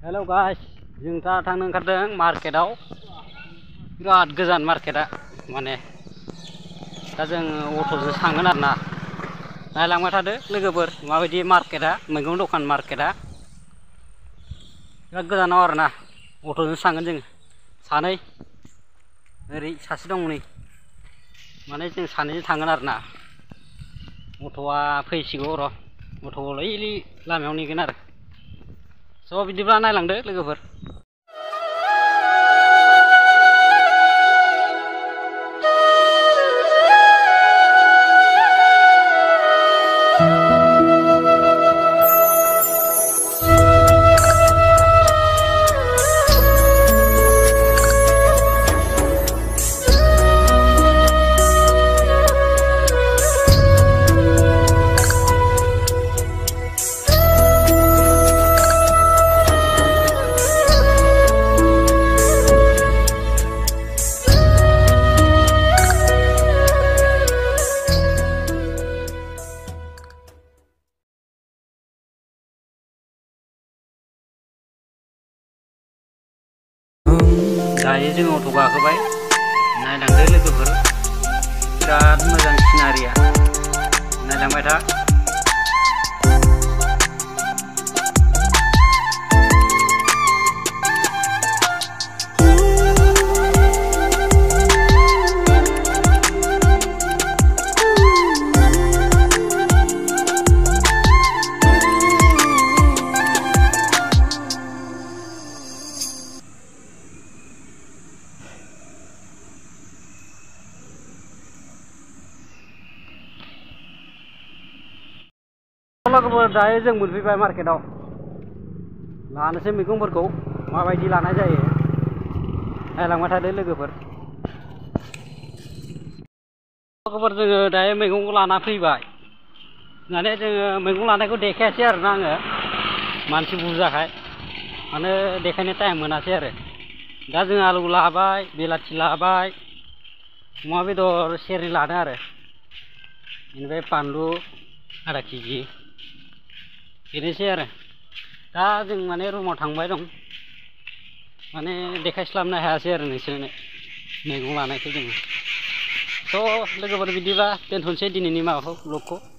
Hello guys, जों दा थांनो ओंखारदों मार्केटआव। बिराद गोजान मार्केटआ, माने दा जों अट'जों थांगोन आरोना। नायलांबाय थादो लोगोफोर, माबायदि मार्केटआ, मैगं दखान मार्केटआ बिराद गोजानाव आरोना। अट'जों थांगोन जों सानै, ओरै सासे दं नै, माने जों सानैजों थांगोन आरोना। अट'आ फैसिगौ र', अट'आलाय लामायाव नेगोन आरो। स' बिदिब्ला नायलांदो लोगोफोर। दायो जों अट' गाखोबाय, नायलांदो लोगोफोर, बिराद मोजां सिनारिया, नायलांबाय था। लोगोफोर, दायो जों मोनफैबाय मार्केटआव। लानोसै मैगंफोरखौ, माबायदि लानाय जायो नायलांबाय थादो लोगोफोर। लोगोफोर, जोङो दायो मैगंखौ लाना फैबाय, माने जोङो मैगं लानायखौ देखायासै आरोना आङो, मानसि बुरजाखाय, माने देखायनो टाइम मोनासै आरो। दा जों आलु लाबाय, बिलाथि लाबाय, अमा बेदर सेरनै लादों आरो, बेनिफ्राय बानलु आधा केजि, बेनोसै आरो। दा जों माने रुमाव थांबाय दं, माने देखायस्लाबनो हायासै आरो नोंसोरनो मैगं लानायखौ जोङो। थ' लोगोफोर, बिदिबा दोनथ'नोसै दिनैनि माबाखौ, ब्लगखौ।